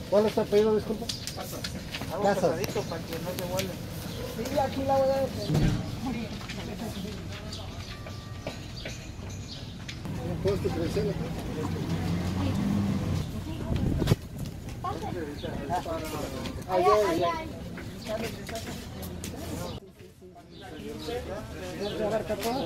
¿Cuál es tu apellido, disculpa? Algo Casas. pesadito para que no se vuele. Sí, aquí la voy a detener. ¿Puedes crecer aquí? Allá, allá. ¿Se abarca todo?